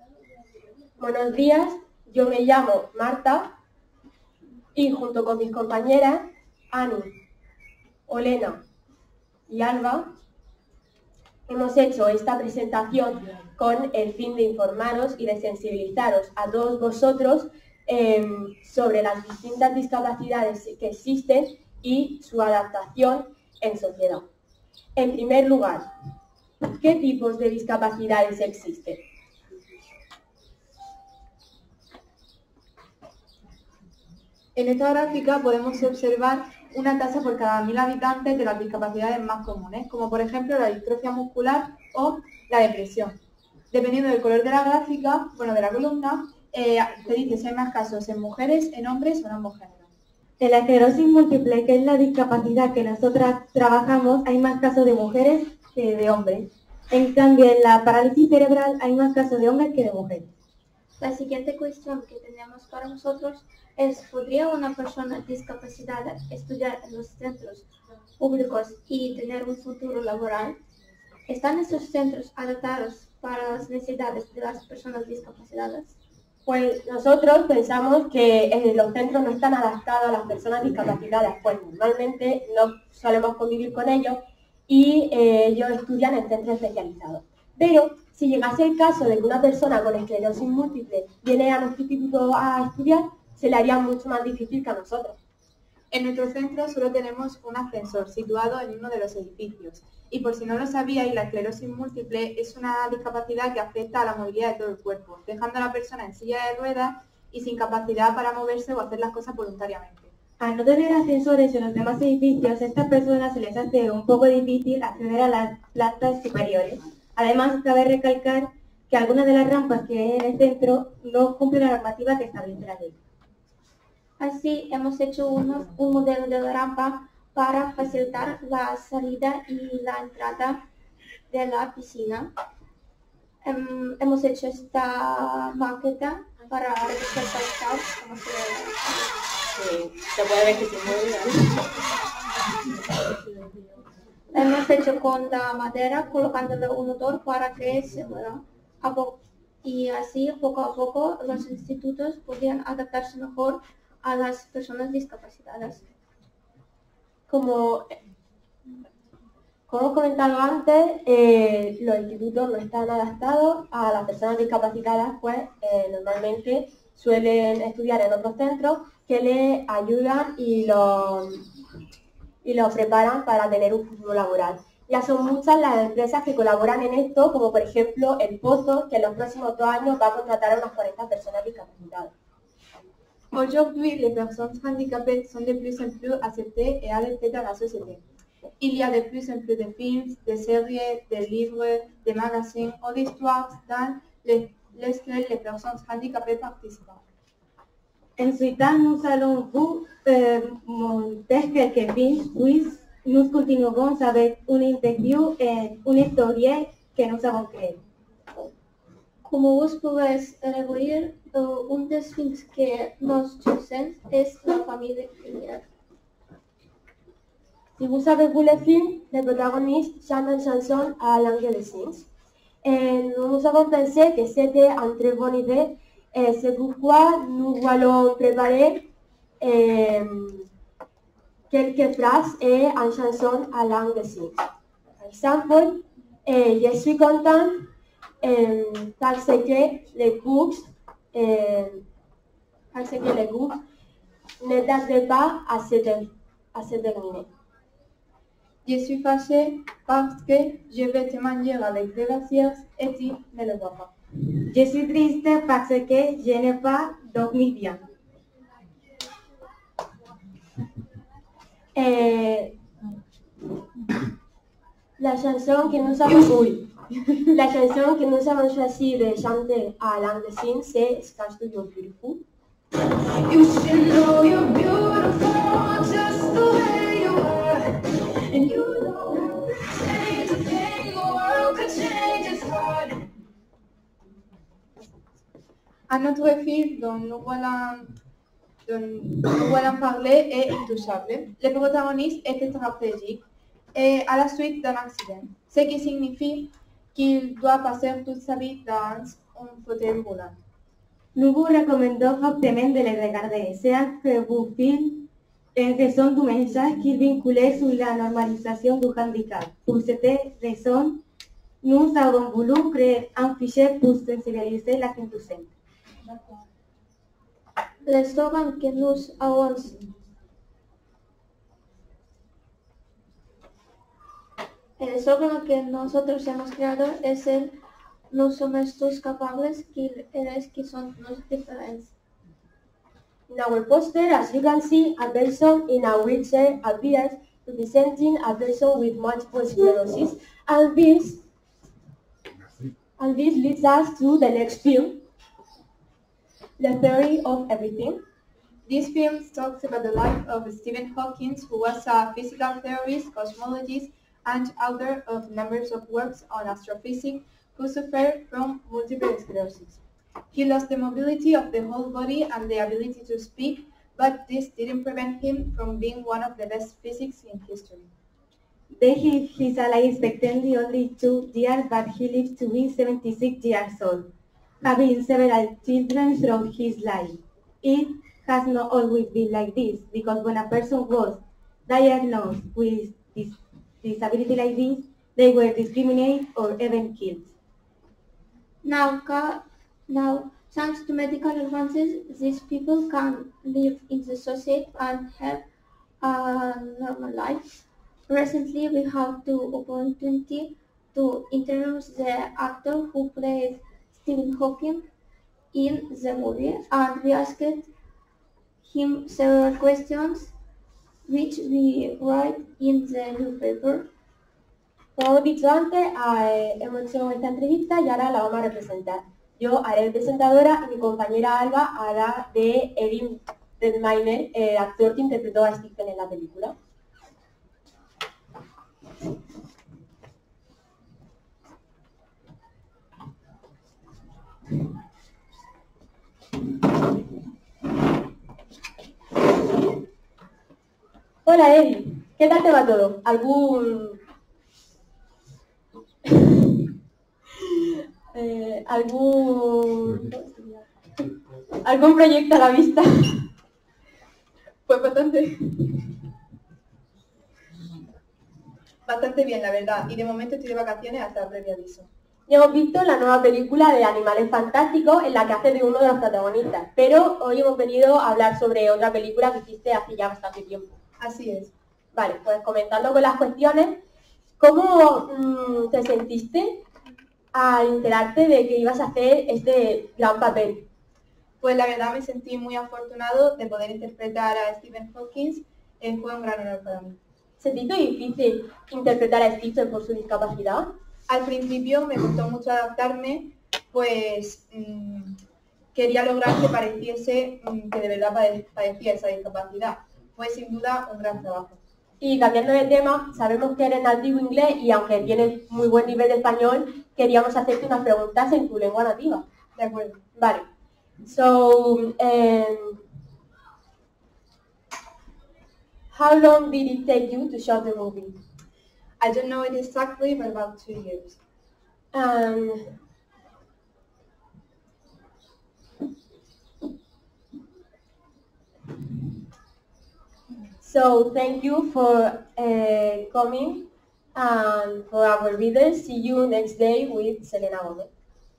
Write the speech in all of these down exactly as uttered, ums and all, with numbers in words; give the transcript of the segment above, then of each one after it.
Buenos días, yo me llamo Marta y junto con mis compañeras Ani, Olena y Alba hemos hecho esta presentación con el fin de informaros y de sensibilizaros a todos vosotros eh, sobre las distintas discapacidades que existen y su adaptación en sociedad. En primer lugar, ¿qué tipos de discapacidades existen? En esta gráfica podemos observar una tasa por cada mil habitantes de las discapacidades más comunes, como por ejemplo la distrofia muscular o la depresión. Dependiendo del color de la gráfica, bueno, de la columna, eh, te dice si hay más casos en mujeres, en hombres o en ambos géneros. En la esclerosis múltiple, que es la discapacidad que nosotras trabajamos, hay más casos de mujeres que de hombres. En cambio, en la parálisis cerebral hay más casos de hombres que de mujeres. La siguiente cuestión que tenemos para nosotros es, ¿podría una persona discapacitada estudiar en los centros públicos y tener un futuro laboral? ¿Están estos centros adaptados para las necesidades de las personas discapacitadas? Pues nosotros pensamos que eh, los centros no están adaptados a las personas discapacitadas, pues normalmente no solemos convivir con ellos y eh, ellos estudian en centros especializados. Pero si llegase el caso de que una persona con esclerosis múltiple viene a nuestro instituto a estudiar, se le haría mucho más difícil que a nosotros. En nuestro centro solo tenemos un ascensor situado en uno de los edificios. Y por si no lo sabíais, la esclerosis múltiple es una discapacidad que afecta a la movilidad de todo el cuerpo, dejando a la persona en silla de ruedas y sin capacidad para moverse o hacer las cosas voluntariamente. Al no tener ascensores en los demás edificios, a estas personas se les hace un poco difícil acceder a las plantas superiores. Además, cabe recalcar que algunas de las rampas que hay en el centro no cumplen la normativa que establece la ley. Así, hemos hecho uno, un modelo de la rampa para facilitar la salida y la entrada de la piscina. Um, hemos hecho esta maqueta para representar cómo se Sí, se puede ver que se mueve. Hemos hecho con la madera, colocándole un motor para que se mueva. Y así, poco a poco, los institutos podían adaptarse mejor a las personas discapacitadas. Como, como hemos comentado antes, eh, los institutos no están adaptados a las personas discapacitadas, pues eh, normalmente suelen estudiar en otros centros que les ayudan y los, y los preparan para tener un futuro laboral. Ya son muchas las empresas que colaboran en esto, como por ejemplo El Pozo, que en los próximos dos años va a contratar a unas cuarenta personas discapacitadas. Aujourd'hui, les personnes handicapées sont de plus en plus acceptées et adaptées dans la société. Il y a de plus en plus de films, de séries, de livres, de magazines ou d'histoires dans les, lesquels les personnes handicapées participent. Ensuite, nous allons vous euh, montrer quelques films, puis nous continuerons avec une interview et une histoire que nous avons créée. Como vos podéis reunir, uh, un de los films que nos chosen es La familia Lumière. Si vous savez vous le film, le protagoniste chante une chanson à langue des signes. Et nous avons pensé que c'était une très bonne idée, et c'est pourquoi nous allons préparer euh, quelques phrases et une chanson à langue des signes. Par exemple, euh, je suis contente euh, parce que les cours, euh, parce que les cours ne tardent pas à se, à se terminer. Je suis fâchée parce que je vais te manger avec des glacières et tu ne le vois pas. Je suis triste parce que je n'ai pas dormi bien. Et la chanson que nous avons, oui. La chanson que nous avons choisi de chanter à langue des signes, c'est Scratch to Your Beautiful. You should know you're beautiful just the way you are. And you know change a thing, the world could change, it's hard. Un autre film dont nous voulons, dont nous voulons parler est Intouchable. Le protagoniste est tétraplégique et à la suite d'un accident, ce qui signifie qu'il doit passer toute sa vie dans un fauteuil volant. Nous vous recommandons fortement de le regarder. C'est un très beau film en raison du message qu'il vincule sur la normalisation du handicap. Pour cette raison, nous avons voulu créer un fichier pour sensibiliser la gente docente. El eslogan que nos avons El eslogan que nosotros hemos creado es el "No somos todos capables, que eres que son los diferentes". In our poster, as you can see, a person in a wheelchair appears representing a person with multiple sclerosis, and this, and this leads us to the next film, The Theory of Everything. This film talks about the life of Stephen Hawking, who was a physical theorist, cosmologist, and author of numbers of works on astrophysics, who suffered from multiple sclerosis. He lost the mobility of the whole body and the ability to speak, but this didn't prevent him from being one of the best physicists in history. They give his life expectancy only two years, but he lived to be seventy-six years old, having several children throughout his life. It has not always been like this, because when a person was diagnosed with this disability like this, they were discriminated or even killed. Now, ca- now, thanks to medical advances, these people can live in the society and have a normal life. Recently, we had the opportunity to interview the actor who played Stephen Hawking in the movie, and we asked him several questions, which we write in the newspaper. Como hemos dicho antes, eh, hemos hecho esta entrevista y ahora la vamos a representar. Yo haré de presentadora y mi compañera Alba hará de Erin Redmayne, el actor que interpretó a Stephen en la película. Hola Erin, ¿qué tal te va todo? ¿Algún... eh, algún... algún proyecto a la vista? Pues bastante... bastante bien, la verdad. Y de momento estoy de vacaciones hasta previo aviso. Ya hemos visto la nueva película de Animales Fantásticos en la que haces de uno de los protagonistas, pero hoy hemos venido a hablar sobre otra película que hiciste hace ya bastante tiempo. Así es. Vale, pues comenzando con las cuestiones, ¿cómo mmm, te sentiste al enterarte de que ibas a hacer este gran papel? Pues la verdad me sentí muy afortunado de poder interpretar a Stephen Hawking, eh, fue un gran honor para mí. ¿Se te hizo difícil interpretar a Stephen por su discapacidad? Al principio me costó mucho adaptarme, pues mmm, quería lograr que pareciese mmm, que de verdad padecía esa discapacidad. Fue sin duda un gran trabajo. Y cambiando de tema, sabemos que eres nativo inglés y aunque tienes muy buen nivel de español, queríamos hacerte unas preguntas en tu lengua nativa. De acuerdo. Vale. So, um, how long did it take you to shoot the movie? I don't know it exactly, but about two years. Um, So thank you for uh, coming and for our readers. See you next day with Selena Gomez.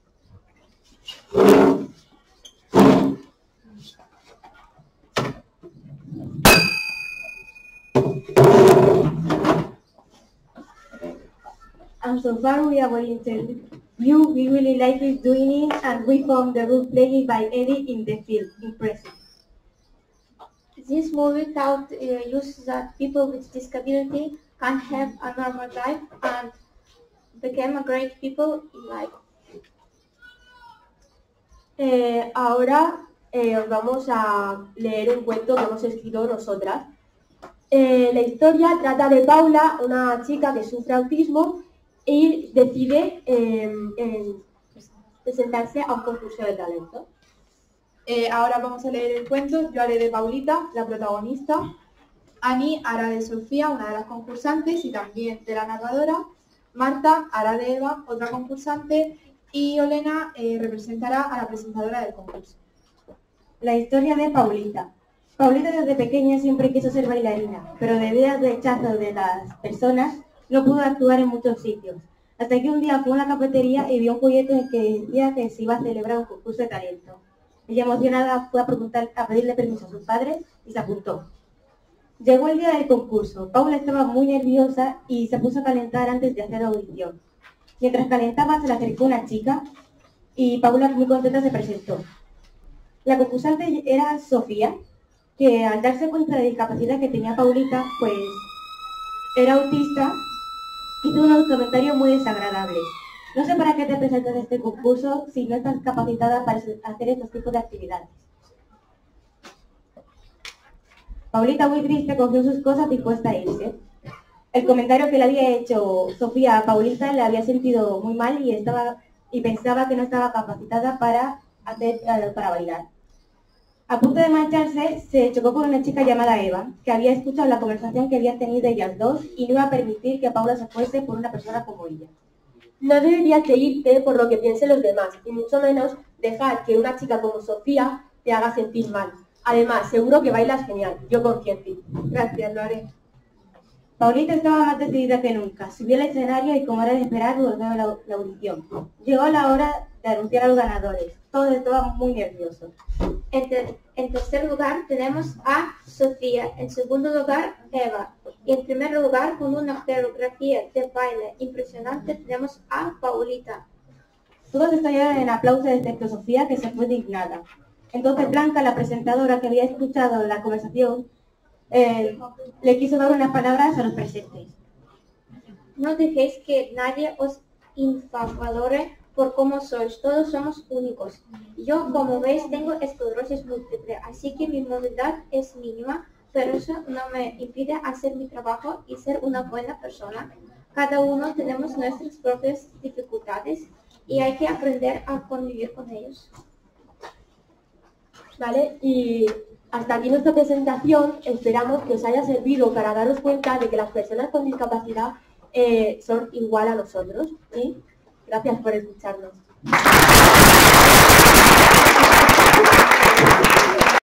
And so far we have interview. We really like it doing it, and we found the role played by Eddie in the film impressive. This movie taught uh, us that people with disability can have a normal life and become a great people in life. Eh, ahora eh, os vamos a leer un cuento que hemos escrito nosotras. Eh, la historia trata de Paula, una chica que sufre autismo y decide eh, eh, presentarse a un concurso de talento. Eh, ahora vamos a leer el cuento. Yo haré de Paulita, la protagonista. Ani hará de Sofía, una de las concursantes y también de la narradora. Marta hará de Eva, otra concursante. Y Olena eh, representará a la presentadora del concurso. La historia de Paulita. Paulita desde pequeña siempre quiso ser bailarina, pero debido al rechazo de las personas no pudo actuar en muchos sitios. Hasta que un día fue a una cafetería y vio un folleto en el que decía que se iba a celebrar un concurso de talento. Ella emocionada fue a, preguntar, a pedirle permiso a sus padres y se apuntó. Llegó el día del concurso. Paula estaba muy nerviosa y se puso a calentar antes de hacer la audición. Mientras calentaba se le acercó una chica y Paula muy contenta se presentó. La concursante era Sofía, que al darse cuenta de la discapacidad que tenía Paulita, pues era autista, hizo unos comentarios muy desagradables. No sé para qué te presentas a este concurso si no estás capacitada para hacer estos tipos de actividades. Paulita, muy triste, cogió sus cosas dispuesta a irse. El comentario que le había hecho Sofía a Paulita le había sentido muy mal y, estaba, y pensaba que no estaba capacitada para, hacer, para bailar. A punto de marcharse, se chocó con una chica llamada Eva, que había escuchado la conversación que habían tenido ellas dos y no iba a permitir que Paula se fuese por una persona como ella. No deberías de irte por lo que piensen los demás, y mucho menos dejar que una chica como Sofía te haga sentir mal. Además, seguro que bailas genial, yo confío en ti. Gracias, lo haré. Paulita estaba más decidida que nunca. Subió al escenario y, como era de esperar, ordenó la, la audición. Llegó la hora de anunciar a los ganadores. Todos estaban muy nerviosos. En, ter en tercer lugar tenemos a Sofía, en segundo lugar Eva y en primer lugar con una coreografía de baile impresionante tenemos a Paulita. Todos estallaron en aplausos excepto Sofía, que se fue indignada. Entonces Blanca, la presentadora que había escuchado la conversación, eh, le quiso dar unas palabras a los presentes. No dejéis que nadie os infravalore por cómo sois, todos somos únicos. Yo, como veis, tengo esclerosis múltiple, así que mi movilidad es mínima, pero eso no me impide hacer mi trabajo y ser una buena persona. Cada uno tenemos nuestras propias dificultades y hay que aprender a convivir con ellos. ¿Vale? Y hasta aquí nuestra presentación. Esperamos que os haya servido para daros cuenta de que las personas con discapacidad eh, son igual a nosotros. ¿Sí? Gracias por escucharnos.